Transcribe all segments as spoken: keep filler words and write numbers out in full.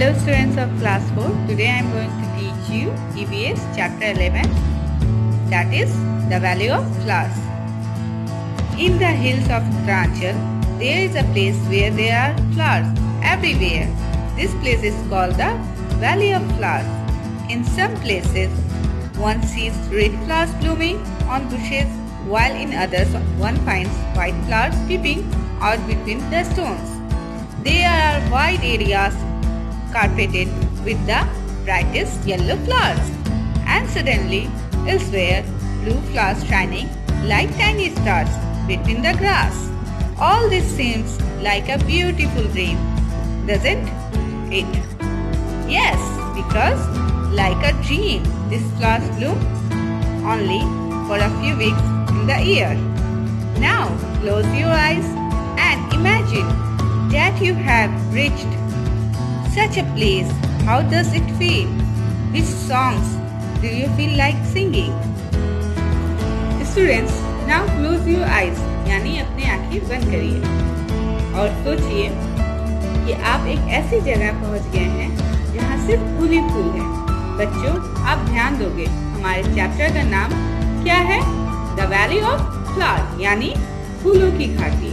Hello students of class four. Today I am going to teach you E V S chapter eleven, that is the value of flowers. In the hills of Uttaranchal, there is a place where there are flowers everywhere. This place is called the Valley of Flowers. In some places, one sees red flowers blooming on bushes, while in others one finds white flowers peeping out between the stones. There are wide areas carpeted with the brightest yellow flowers, and suddenly elsewhere blue flowers shining like tiny stars between the grass. All this seems like a beautiful dream, doesn't it? Yes, because like a dream, these flowers bloom only for a few weeks in the year. Now close your eyes and imagine that you have reached such a place. How does it feel? Which songs do you feel like singing? Students, now close your eyes, यानी अपनी आंखें बंद करिए और सोचिए कि आप एक ऐसी जगह पहुंच गए हैं जहां सिर्फ फूल ही फूल हैं। बच्चों, आप ध्यान दोगे, हमारे चैप्टर का नाम क्या है? द वैली ऑफ फ्लावर, यानी फूलों की घाटी।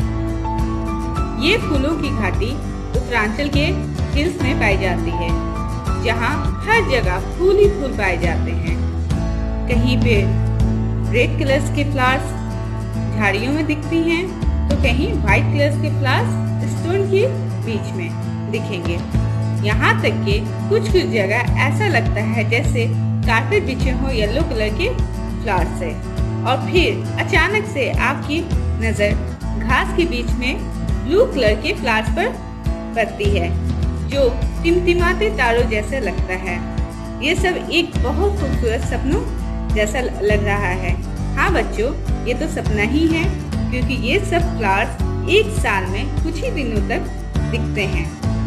ये फूलों की घाटी उत्तरांचल के हिल्स में पाई जाती है, जहाँ हर जगह फूल ही फूल पाए जाते हैं। कहीं पे रेड कलर्स के फ्लावर्स झाड़ियों में दिखती हैं, तो कहीं व्हाइट कलर्स के फ्लावर्स स्टोन के बीच में दिखेंगे। यहाँ तक कि कुछ कुछ जगह ऐसा लगता है जैसे कारपेट बिछे हो येलो कलर के फ्लावर्स से। और फिर अचानक से आपकी नजर घास के बीच में ब्लू कलर के फ्लावर्स पर पड़ती है, जो टिमटिमाते तारों जैसा लगता है। ये सब एक बहुत खूबसूरत सपनों जैसा लग रहा है। हाँ बच्चों, ये तो सपना ही है, क्योंकि ये सब फ्लावर्स एक साल में कुछ ही दिनों तक दिखते हैं।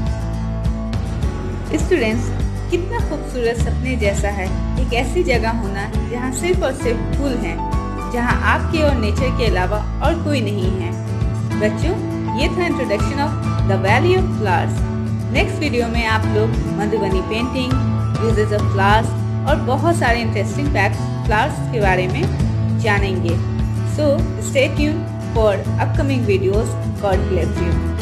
स्टूडेंट्स, कितना खूबसूरत सपने जैसा है एक ऐसी जगह होना जहाँ सिर्फ और सिर्फ फूल हैं, जहाँ आपके और नेचर के अलावा और कोई नहीं है। बच्चों, ये था introduction of the valley of flowers. Next video में आप लोग Madhubani painting, uses of flowers और बहुत सारे इंटरेस्टिंग फैक्ट्स फ्लावर्स के बारे में जानेंगे। So stay tuned for upcoming videos. God bless you.